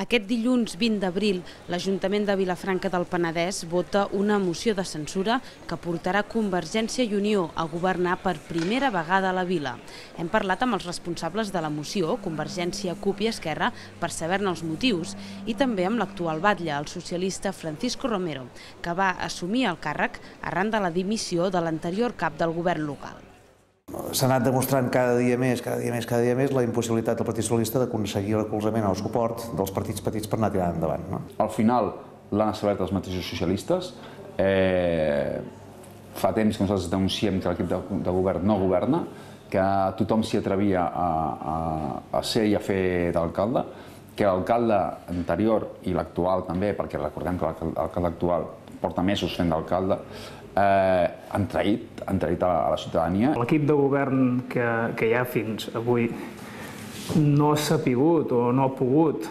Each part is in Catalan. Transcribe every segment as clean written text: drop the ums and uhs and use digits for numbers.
Aquest dilluns 20 d'abril, l'Ajuntament de Vilafranca del Penedès vota una moció de censura que portarà Convergència i Unió a governar per primera vegada a la vila. Hem parlat amb els responsables de la moció, Convergència, CUP i Esquerra, per saber-ne els motius, i també amb l'actual batlle, el socialista Francisco Romero, que va assumir el càrrec arran de la dimissió de l'anterior cap del govern local. S'ha anat demostrant cada dia més la impossibilitat del Partit Socialista d'aconseguir el recolzament o el suport dels partits petits per anar tirant endavant. Al final l'han establert els mateixos socialistes. Fa temps que nosaltres denunciem que l'equip de govern no governa, que tothom s'hi atrevia a ser i a fer d'alcalde, que l'alcalde anterior i l'actual també, perquè recordem que l'alcalde actual porta mesos fent d'alcalde, han traït a la ciutadania. L'equip de govern que hi ha fins avui no ha sapigut o no ha pogut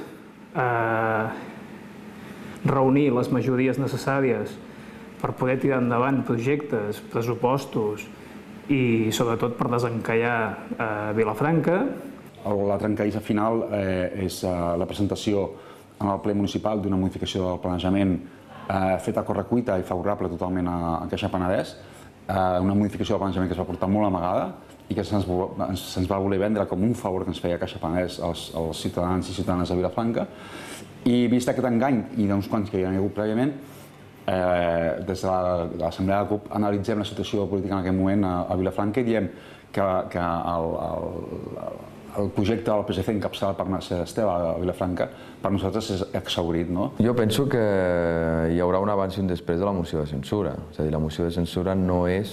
reunir les majories necessàries per poder tirar endavant projectes, pressupostos i sobretot per desencallar Vilafranca. La trencadissa final és la presentació en el ple municipal d'una modificació del planejament feta a correcuita i favorable totalment a Caixa Penedès, una modificació del planejament que es va portar molt amagada i que se'ns va voler vendre com un favor que ens feia Caixa Penedès als ciutadans i ciutadanes de Vilafranca. I vist aquest engany i d'uns quants que hi ha hagut prèviament, des de l'Assemblea de CUP analitzem la situació política en aquest moment a Vilafranca i diem que el projecte del PSC encapçalat per Mercedes Esteve a Vilafranca per nosaltres és exhaurit. Jo penso que hi haurà un abans i un després de la moció de censura. És a dir, la moció de censura no és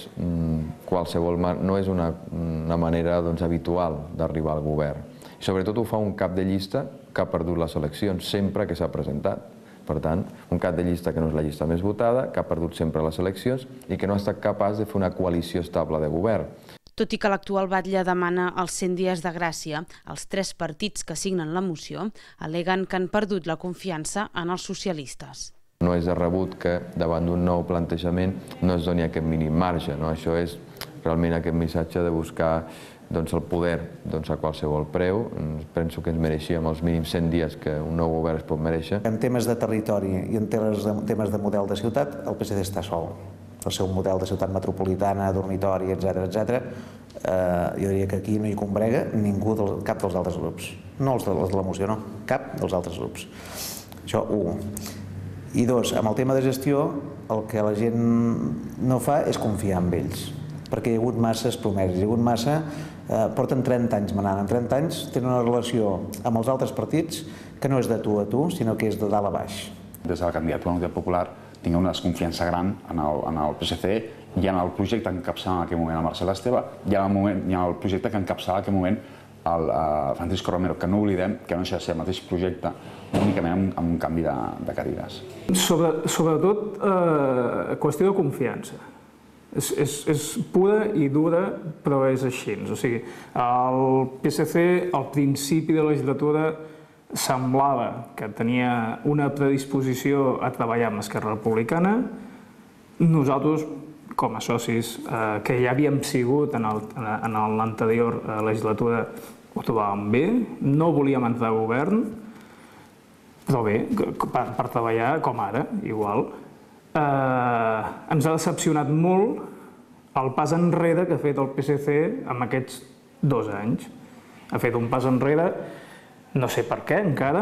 una manera habitual d'arribar al govern. I sobretot ho fa un cap de llista que ha perdut les eleccions sempre que s'ha presentat. Per tant, un cap de llista que no és la llista més votada, que ha perdut sempre les eleccions i que no ha estat capaç de fer una coalició estable de govern. Tot i que l'actual batlle demana els 100 dies de gràcia, els 3 partits que signen la moció al·leguen que han perdut la confiança en els socialistes. No és de rebut que davant d'un nou plantejament no es doni aquest mínim marge. Això és realment aquest missatge de buscar el poder a qualsevol preu. Penso que ens mereixíem els mínims 100 dies que un nou govern es pot mereixer. En temes de territori i en temes de model de ciutat, el PSC està sol. El seu model de ciutat metropolitana, dormitori, etc. Jo diria que aquí no hi combrega cap dels altres grups. No els de la moció, no. Cap dels altres grups. Això, 1. I 2, amb el tema de gestió, el que la gent no fa és confiar en ells. Perquè hi ha hagut masses promeses, hi ha hagut massa... Porten 30 anys manant. En 30 anys tenen una relació amb els altres partits que no és de tu a tu, sinó que és de dalt a baix. Des de la candidatura Unitat Popular tinc una desconfiança gran en el PSC i en el projecte que encapçala en aquell moment el Marcel Esteve i en el projecte que encapçala en aquell moment el Francisco Romero, que no oblidem que no deixa de ser el mateix projecte, únicament amb un canvi de cadires. Sobretot, qüestió de confiança. És pura i dura, però és així. O sigui, el PSC al principi de la legislatura semblava que tenia una predisposició a treballar amb Esquerra Republicana. Nosaltres, com a socis que ja havíem sigut en l'anterior legislatura, ho trobàvem bé, no volíem entrar a govern, però bé, per treballar com ara, igual. Ens ha decepcionat molt el pas enrere que ha fet el PSC en aquests 2 anys. Ha fet un pas enrere, no sé per què encara,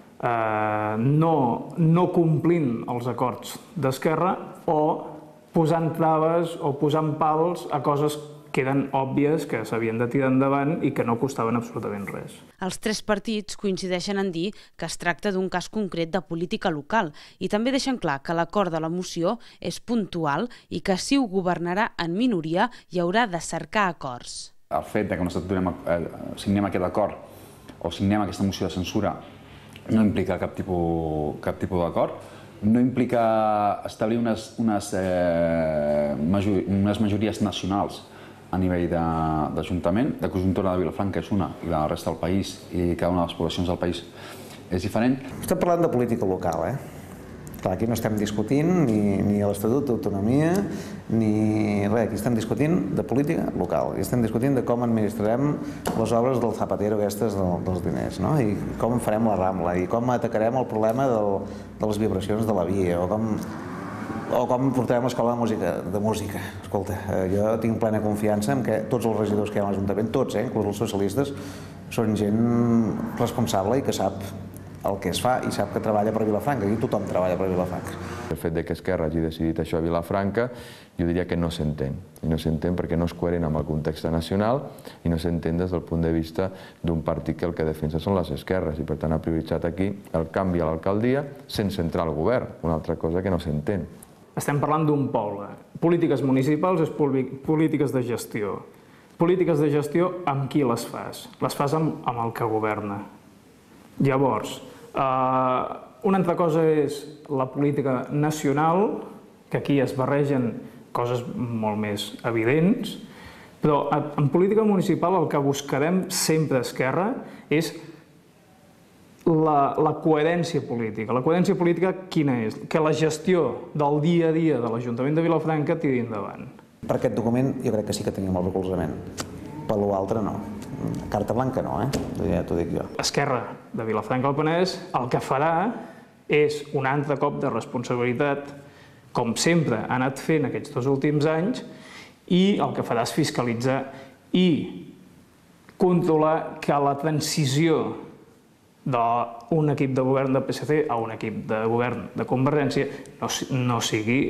no complint els acords d'Esquerra o posant traves o posant pals a coses que eren òbvies, que s'havien de tirar endavant i que no costaven absolutament res. Els 3 partits coincideixen en dir que es tracta d'un cas concret de política local i també deixen clar que l'acord de la moció és puntual i que si ho governarà en minoria hi haurà de cercar acords. El fet que nosaltres signem aquest acord o signem aquesta moció de censura no implica cap tipus d'acord, no implica establir unes majories nacionals a nivell d'Ajuntament. La conjuntura de Vilafranca és una i la resta del país i cada una de les poblacions del país és diferent. Estem parlant de política local, Clar, aquí no estem discutint ni l'Estatut d'autonomia ni res, aquí estem discutint de política local i estem discutint de com administrarem les obres del Zapatero aquestes dels diners, no? I com farem la Rambla i com atacarem el problema de les vibracions de la via o com portarem l'escola de música. Escolta, jo tinc plena confiança en que tots els regidors que hi ha a l'Ajuntament, tots, inclús els socialistes, són gent responsable i que sap el que es fa i sap que treballa per Vilafranca. Aquí tothom treballa per Vilafranca. El fet que Esquerra hagi decidit això a Vilafranca, jo diria que no s'entén. I no s'entén perquè no és coherent amb el context nacional i no s'entén des del punt de vista d'un partit que el que defensa són les esquerres i per tant ha prioritzat aquí el canvi a l'alcaldia sense entrar al govern, una altra cosa que no s'entén. Estem parlant d'un poble. Polítiques municipals és polítiques de gestió. Polítiques de gestió amb qui les fas? Les fas amb el que governa. Llavors, una altra cosa és la política nacional, que aquí es barregen coses molt més evidents, però en política municipal el que buscarem sempre a Esquerra és la coherència política. La coherència política quina és? Que la gestió del dia a dia de l'Ajuntament de Vilafranca tiri endavant. Per aquest document jo crec que sí que tenim el recolzament, per l'altre no. Carta blanca no, ja t'ho dic jo. Esquerra de Vilafranca del Penedès el que farà és un altre cop de responsabilitat, com sempre ha anat fent aquests 2 últims anys, i el que farà és fiscalitzar i controlar que la transició d'un equip de govern del PSC a un equip de govern de Convergència no sigui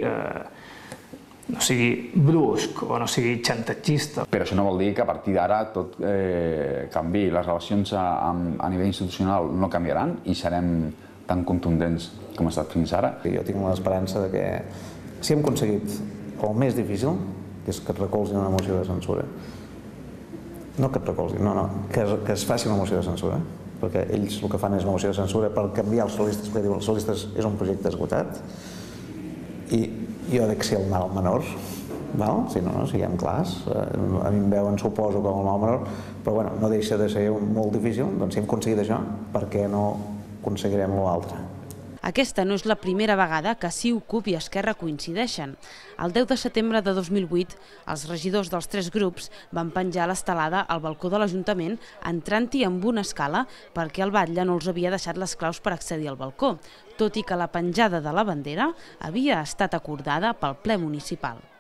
brusc o no sigui xantatgista. Però això no vol dir que a partir d'ara tot canviï. Les relacions a nivell institucional no canviaran i serem tan contundents com ha estat fins ara. Jo tinc l'esperança que si hem aconseguit el més difícil, que és que et recolzin una moció de censura, no que et recolzin, que es faci una moció de censura, perquè ells el que fan és una moció de censura per canviar els socialistes, perquè diuen els socialistes és un projecte esgotat, i jo dec ser el mal menor, si no, siguem clars, a mi em veuen, suposo, com el mal menor, però no deixa de ser molt difícil, doncs si hem aconseguit això, per què no aconseguirem l'altre? Aquesta no és la primera vegada que CiU, CUP i Esquerra coincideixen. El 10 de setembre de 2008, els regidors dels 3 grups van penjar l'estelada al balcó de l'Ajuntament entrant-hi amb una escala perquè el batlle no els havia deixat les claus per accedir al balcó, tot i que la penjada de la bandera havia estat acordada pel ple municipal.